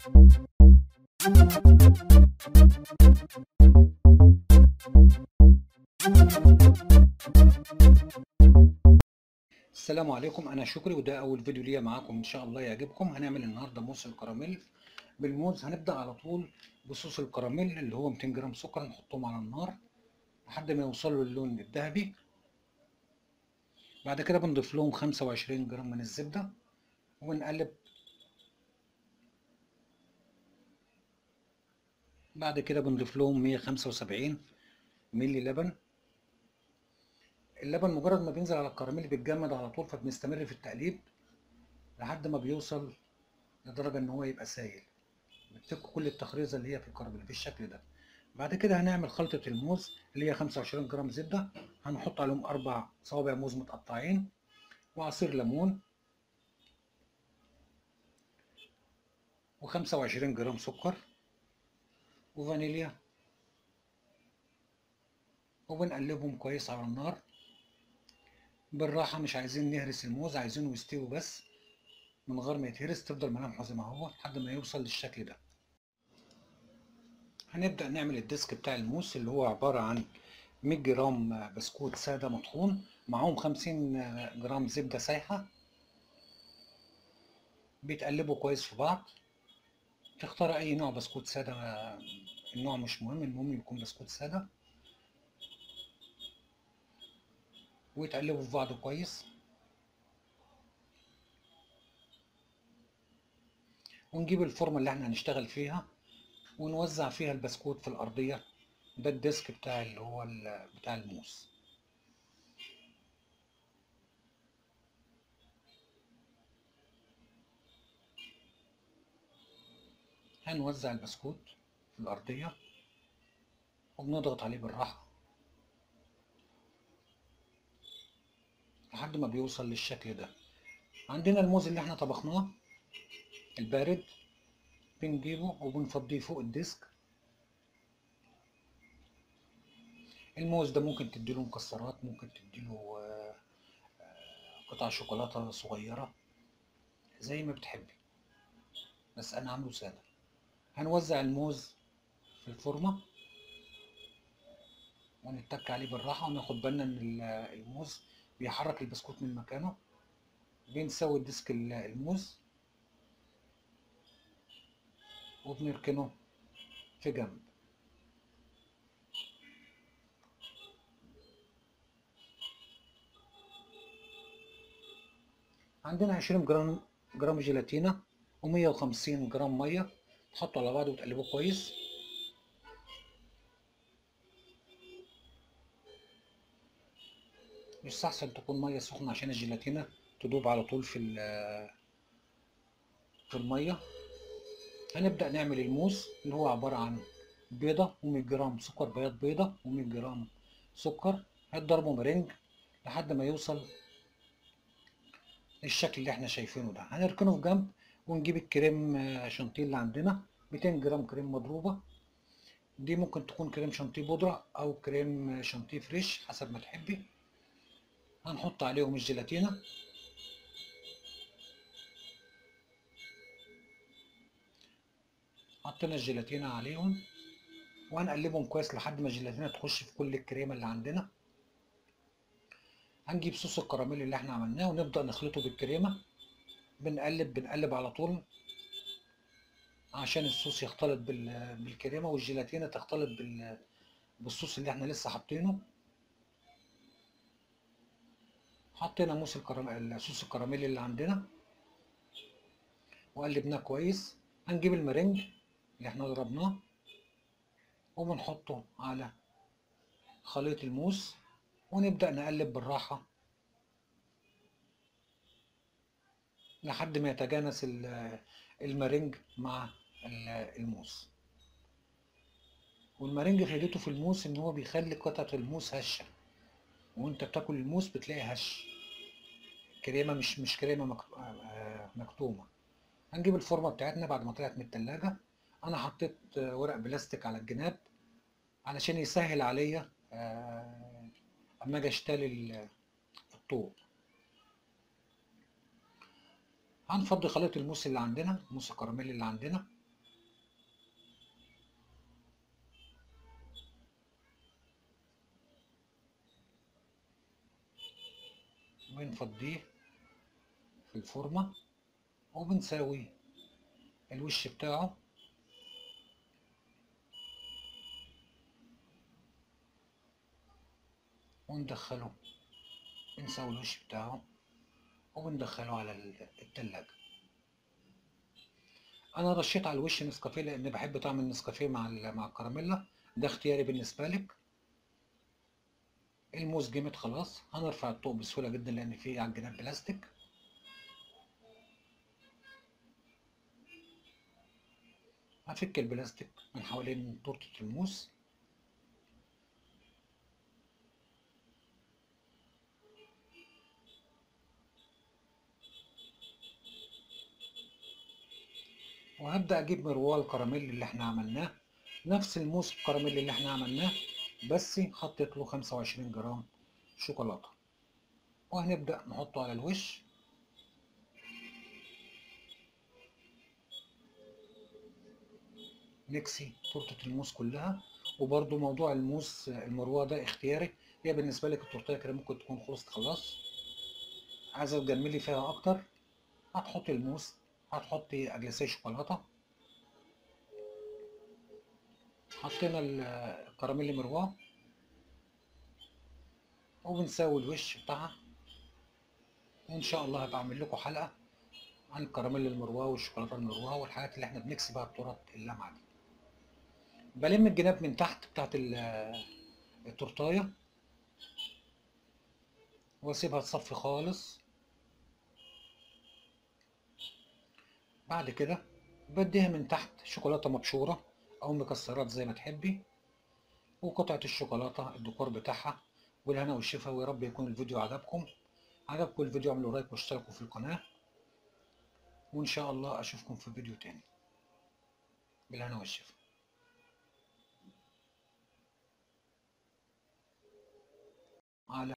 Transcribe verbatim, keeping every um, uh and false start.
السلام عليكم، انا شكري وده اول فيديو ليا معاكم. ان شاء الله يعجبكم. هنعمل النهارده موس الكراميل بالموز. هنبدا على طول بصوص الكراميل اللي هو مئتين جرام سكر، نحطهم على النار لحد ما يوصلوا للون الذهبي. بعد كده بنضيف لهم خمسة وعشرين جرام من الزبده ونقلب. بعد كده بنضيف لهم مئة وخمسة وسبعين مللي لبن. اللبن مجرد ما بينزل على الكراميل بيتجمد على طول، فبنستمر في التقليب لحد ما بيوصل لدرجه ان هو يبقى سايل. بتفك كل التخريزه اللي هي في الكراميل بالشكل ده. بعد كده هنعمل خلطة الموز اللي هي خمسة وعشرين جرام زبدة، هنحط عليهم أربع صوابع موز متقطعين وعصير ليمون وخمسة وعشرين جرام سكر وفانيليا، وبنقلبهم كويس على النار بالراحة. مش عايزين نهرس الموز، عايزينه يستوي بس من غير ما يتهرس، تفضل ملامحه زي ما هو لحد ما يوصل للشكل ده. هنبدأ نعمل الديسك بتاع الموز اللي هو عبارة عن مية جرام بسكوت سادة مطحون، معاهم خمسين جرام زبدة سايحة، بيتقلبوا كويس في بعض. تختار اي نوع بسكوت ساده، النوع مش مهم، المهم يكون بسكوت ساده، ويتقلبوا في بعض كويس. ونجيب الفورمه اللي احنا هنشتغل فيها ونوزع فيها البسكوت في الارضيه. ده الديسك بتاع اللي هو بتاع الموز. هنوزع البسكوت في الارضيه وبنضغط عليه بالراحه لحد ما بيوصل للشكل ده. عندنا الموز اللي احنا طبخناه البارد، بنجيبه وبنفضيه فوق الديسك. الموز ده ممكن تديله مكسرات، ممكن تديله قطع شوكولاتة صغيرة زي ما بتحبي، بس انا عامله سادة. هنوزع الموز في الفورمة ونتك عليه بالراحة وناخد بالنا ان الموز بيحرك البسكوت من مكانه. بنسوي ديسك الموز وبنركنه في جنب. عندنا عشرين جرام جرام جيلاتينا ومية وخمسين جرام مية، تحطوا على بعض وتقلبوه كويس. يستحسن تكون مية سخنة عشان الجيلاتينا تدوب على طول في في المية. هنبدأ نعمل الموز اللي هو عبارة عن بيضة ومية جرام سكر بياض بيضة ومية جرام سكر، هتضربه مرنج لحد ما يوصل للشكل اللي احنا شايفينه ده. هنركنه في جنب ونجيب الكريم شانتيه اللي عندنا، مئتين جرام كريم مضروبة. دي ممكن تكون كريم شانتيه بودرة أو كريم شانتيه فريش حسب ما تحبي. هنحط عليهم الجيلاتينة حطينا الجيلاتينة عليهم وهنقلبهم كويس لحد ما الجيلاتينة تخش في كل الكريمة اللي عندنا. هنجيب صوص الكراميل اللي احنا عملناه ونبدأ نخلطه بالكريمة. بنقلب بنقلب على طول عشان الصوص يختلط بالكريمة والجيلاتينة تختلط بالصوص اللي احنا لسه حاطينه. حطينا موس الكراميل صوص الكراميل اللي عندنا وقلبناه كويس. هنجيب المرنج اللي احنا ضربناه وبنحطه على خليط الموس ونبدأ نقلب بالراحة لحد ما يتجانس المرنج مع الموس. والمرنج فايدته في الموس ان هو بيخلي قطعة الموس هشة، وانت بتاكل الموس بتلاقي هش، كريمة مش مش كريمة مكتومة. هنجيب الفورمة بتاعتنا بعد ما طلعت من التلاجة. انا حطيت ورق بلاستيك على الجناب علشان يسهل عليا اما اجي اشتري الطوب. هنفضي خليط الموس اللي عندنا، موس الكراميل اللي عندنا، وبنفضيه في الفورمة وبنساوي الوش بتاعه وندخله، بنساوي الوش بتاعه وبندخله على التلاجة. انا رشيت على الوش نسكافيه لان بحب طعم النسكافيه مع مع الكراميلا، ده اختياري بالنسبة لك. الموز جمد خلاص، هنرفع الطوق بسهولة جدا لان فيه عجينات بلاستيك. هفك البلاستيك من حوالين تورتة الموز وهبدأ اجيب مروال الكراميل اللي احنا عملناه، نفس الموس الكراميل اللي احنا عملناه بس حطيت له خمسة وعشرين جرام شوكولاتة، وهنبدأ نحطه على الوش. نكسي تورتة الموس كلها. وبرده موضوع الموس المروه ده اختياري، هي بالنسبة لك التورتيه كده ممكن تكون خلصت خلاص، عايزة تجملي فيها اكتر هتحطي الموس، هتحطي اجلسيه شوكولاتة. حطينا الكراميل مروه وبنساوي الوش بتاعها، وان شاء الله هبقى اعمل لكم حلقة عن الكراميل المروه والشوكولاته المروه والحاجات اللي احنا بنكسي بها التورت اللمعه دي. بلم الجناب من تحت بتاعت التورتايه واسيبها تصفي خالص. بعد كده بديها من تحت شوكولاته مبشوره او مكسرات زي ما تحبي، وقطعه الشوكولاته الديكور بتاعها. والهنا والشفا، ويا رب يكون الفيديو عجبكم. عجبكم الفيديو اعملوا لايك واشتركوا في القناه، وان شاء الله اشوفكم في فيديو تاني. بالهنا والشفا. على